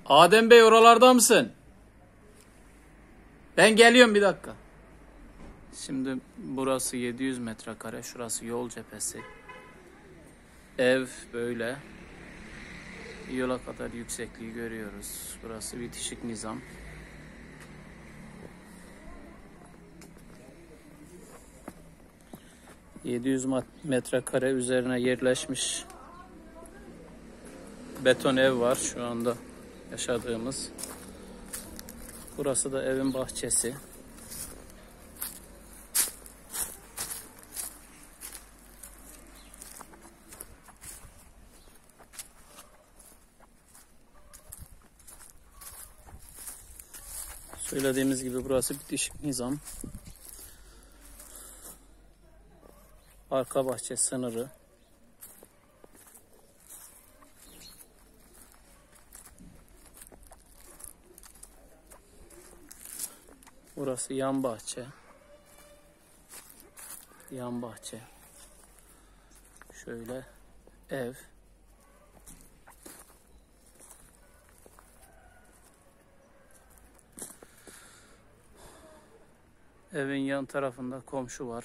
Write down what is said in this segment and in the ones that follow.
Adem Bey, oralarda mısın? Ben geliyorum, bir dakika. Şimdi burası 700 metrekare. Şurası yol cephesi. Ev böyle. Yola kadar yüksekliği görüyoruz. Burası bitişik nizam. metrekare üzerine yerleşmiş beton ev var şu anda yaşadığımız. Burası da evin bahçesi. Söylediğimiz gibi burası bitişik nizam. Arka bahçe sınırı. Burası yan bahçe. Yan bahçe. Şöyle ev. Evin yan tarafında komşu var.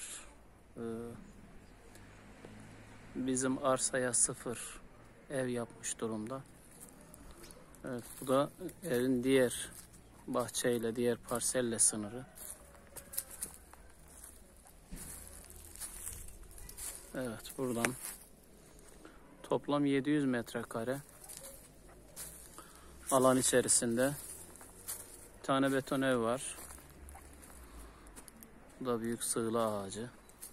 Bizim arsaya 0 ev yapmış durumda. Evet, bu da evin diğer bahçeyle, diğer parselle sınırı. Evet, buradan toplam 700 metrekare alan içerisinde bir tane beton ev var. Bu da büyük sığla ağacı.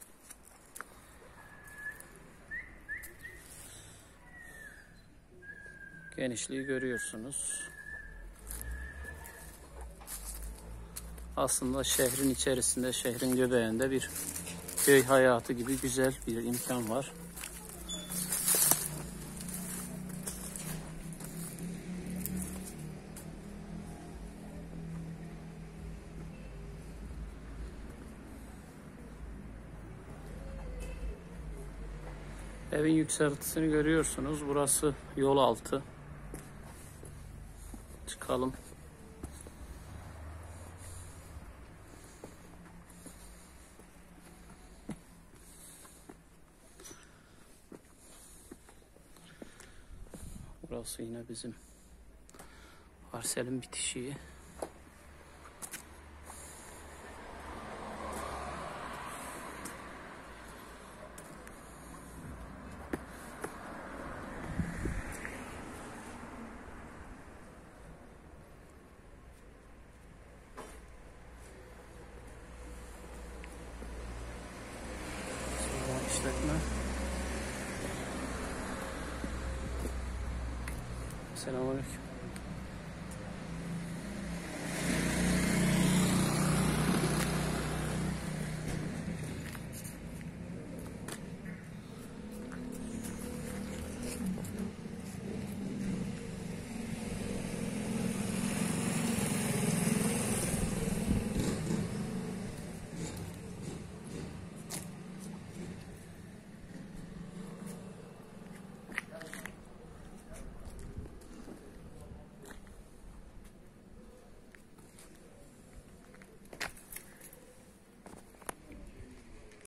Genişliği görüyorsunuz. Aslında şehrin içerisinde, şehrin göbeğinde bir köy hayatı gibi güzel bir imkan var. Evin yükseltisini görüyorsunuz. Burası yol altı. Çıkalım. Burası yine bizim parselin bitişiği. İşletme. Selamünaleyküm.